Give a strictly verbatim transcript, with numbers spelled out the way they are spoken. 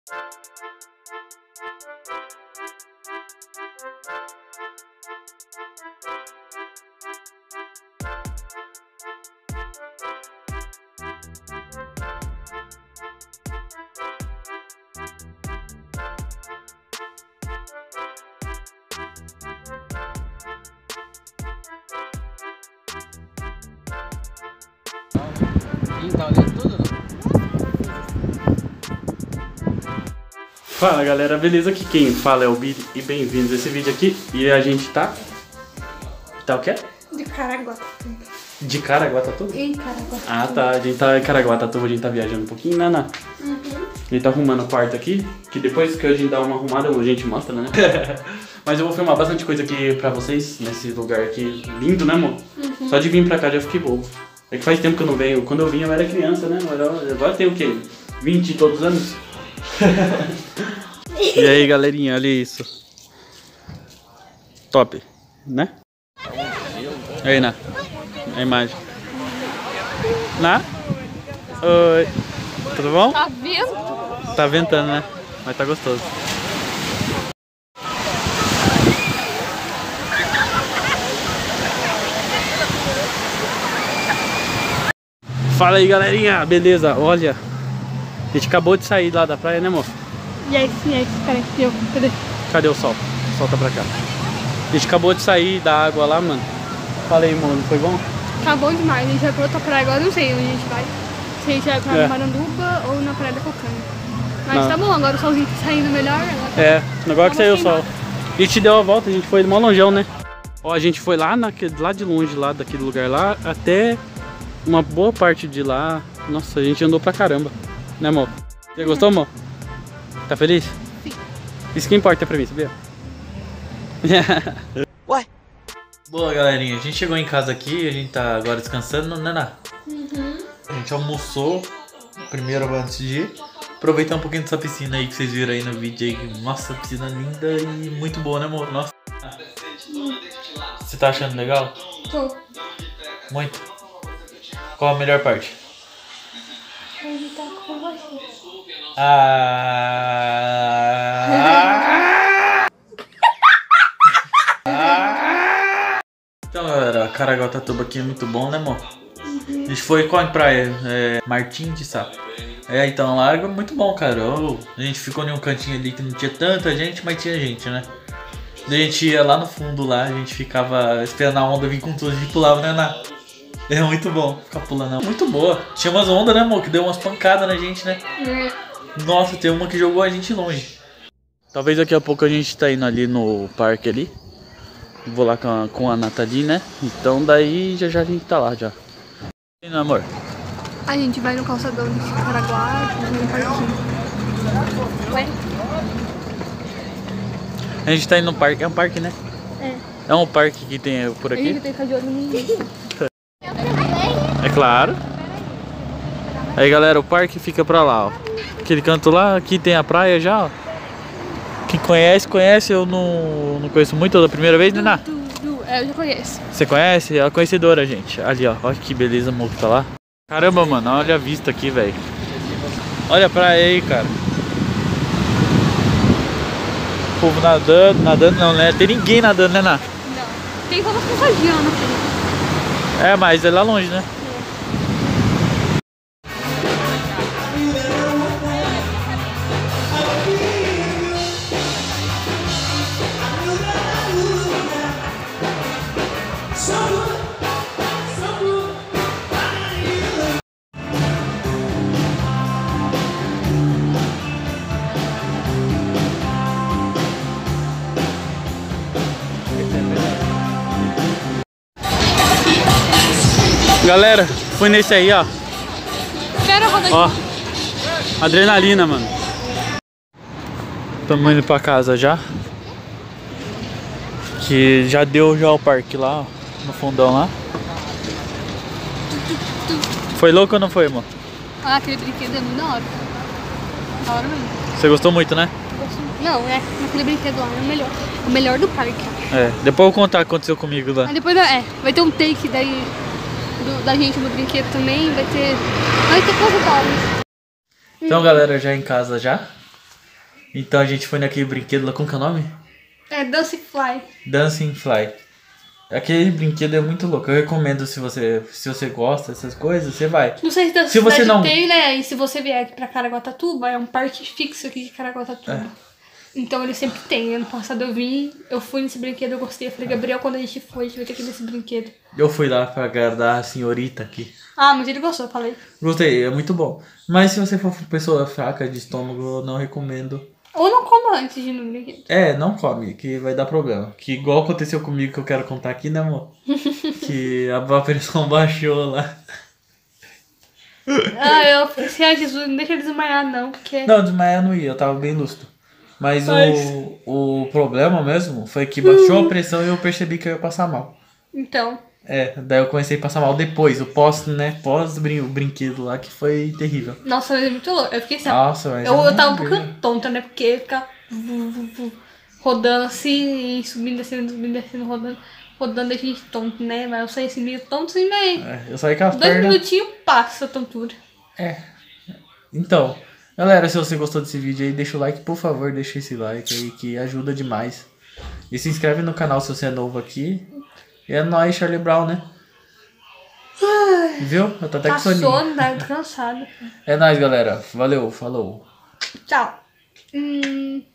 Tá olhando tudo, não? Fala galera, beleza? Aqui quem fala é o Billy e bem-vindos a esse vídeo aqui. E a gente tá... Tá o quê? De Caraguatatuba. De Caraguatatuba? Em Caraguatatuba. Ah tá, a gente tá em Caraguatatuba, a gente tá viajando um pouquinho, né, Ana? Uhum. A gente tá arrumando o quarto aqui, que depois que a gente dá uma arrumada a gente mostra, né? Mas eu vou filmar bastante coisa aqui pra vocês, nesse lugar aqui lindo, né, amor? Uhum. Só de vir pra cá já fiquei bobo. É que faz tempo que eu não venho. Quando eu vim eu era criança, né? Agora tem o quê? vinte e todos anos? E aí, galerinha, olha isso. Top, né? Aí, Ná. A imagem. Ná? Oi. Tudo bom? Tá vento? Tá ventando, né? Mas tá gostoso. Fala aí, galerinha, beleza? Olha, a gente acabou de sair lá da praia, né, amor? E aí, sim, aí, cara, eu, cadê? Cadê o sol? Solta pra cá. A gente acabou de sair da água lá, mano. Fala aí, mano, foi bom? Tá bom demais, a gente vai pra outra praia agora, não sei onde a gente vai. Se a gente vai pra É. Maranduba ou na Praia da Cocana. Mas Não. tá bom, agora o solzinho tá saindo melhor. Agora tá... É, agora que Tá saiu o queimado. sol. A gente deu a volta, a gente foi mó longeão, né? Ó, a gente foi lá, naquele, lá de longe, lá daquele lugar lá, até uma boa parte de lá. Nossa, a gente andou pra caramba. Né, amor? Você gostou, amor? Tá feliz? Sim. Isso que importa pra mim, sabia? Ué? Boa, galerinha, a gente chegou em casa aqui, a gente tá agora descansando, né, Ná? Uhum. A gente almoçou primeiro antes de ir. Aproveitar um pouquinho dessa piscina aí que vocês viram aí no vídeo aí. Nossa, piscina linda e muito boa, né, amor? Nossa. Você tá achando legal? Tô. Muito. Qual a melhor parte? Ele tá com você. Ah... Então, galera, Caraguatatuba aqui é muito bom, né, amor? Uhum. A gente foi qual praia? É, Martim de Sá. É, então lá é muito bom, cara. Oh, a gente ficou em um cantinho ali que não tinha tanta gente, mas tinha gente, né? A gente ia lá no fundo lá, a gente ficava esperando a onda vir com tudo, a gente pulava, né, Ná? É muito bom ficar pulando. Muito boa. Tinha umas ondas, né, amor? Que deu umas pancadas na gente, né? É. Nossa, tem uma que jogou a gente longe. Talvez daqui a pouco a gente tá indo ali no parque ali. Vou lá com a, com a Nathalie, né? Então daí já já a gente tá lá já. E aí, amor? A gente vai no calçadão de Caraguá, no parquinho. Ué? A gente tá indo no parque, é um parque, né? É. É um parque que tem por A gente aqui? tem que ficar de olho no ninguém. É claro. Aí galera, o parque fica pra lá, ó. Aquele canto lá, aqui tem a praia já, ó. Quem conhece, conhece, eu não, não conheço muito, da primeira vez, né, Ná? Du, du, é, eu já conheço. Você conhece? É a conhecedora, gente. Ali, ó. Olha que beleza, amor, que tá lá. Caramba, mano, olha a vista aqui, velho. Olha a praia aí, cara. O povo nadando, nadando não, né? Tem ninguém nadando, né, Ná? Não. Tem como passagiando aqui. É, mas é lá longe, né? Galera, fui nesse aí, ó. Espera a roda aqui. Ó, adrenalina, mano. Tamo indo pra casa já. Que já deu já o parque lá, ó, no fundão lá. Foi louco ou não foi, amor? Ah, aquele brinquedo é muito da hora. Da hora mesmo. Você gostou muito, né? Não, é. Aquele brinquedo lá é o melhor. O melhor do parque. É, depois eu vou contar o que aconteceu comigo lá. Aí depois, é, vai ter um take daí do, da gente no brinquedo também. Vai ter... Vai ter coisa da hora. Então, galera, já em casa já. Então a gente foi naquele brinquedo lá, como que é o nome? É Dance Fly. Dancing Fly. Aquele brinquedo é muito louco. Eu recomendo se você, se você gosta dessas coisas, você vai. Não sei se da Se você não- tem, né? E se você vier aqui pra Caraguatatuba, é um parque fixo aqui de Caraguatatuba. É. Então ele sempre tem. Ano passado eu vim, eu fui nesse brinquedo, eu gostei. Eu falei, Gabriel, quando a gente foi, a gente vai ter que ir nesse brinquedo. Eu fui lá pra agradar a senhorita aqui. Ah, mas ele gostou, eu falei. Gostei, é muito bom. Mas se você for uma pessoa fraca de estômago, eu não recomendo. Ou não coma antes de ir no brinquedo. É, não come, que vai dar problema. Que igual aconteceu comigo, que eu quero contar aqui, né, amor? Que a pressão baixou lá. Ah, eu pensei, ah, Jesus, não deixa ele desmaiar, não, porque. Não, desmaiar não ia, eu tava bem lúcido. Mas Mas- o, o problema mesmo foi que baixou a pressão e eu percebi que eu ia passar mal. Então. É, daí eu comecei a passar mal depois, o pós, né, pós brin o brinquedo lá, que foi terrível. Nossa, mas é muito louco. Eu fiquei assim, ó, Nossa, mas eu, eu eu tava um não pouquinho vi. tonta, né? Porque ficar vu, vu, vu, rodando assim, subindo, descendo, subindo, descendo, rodando, rodando, a gente tonto, né? Mas eu saí assim meio tonto, assim, mas É, eu saí com as dois pernas. minutinhos passa a tontura. É. Então, galera, se você gostou desse vídeo aí, deixa o like, por favor, deixa esse like aí que ajuda demais. E se inscreve no canal se você é novo aqui. E é nóis, Charlie Brown, né? Viu? Eu tô até Tá com soninho. sono, tá cansado. É nóis, galera. Valeu, falou. Tchau. Hum.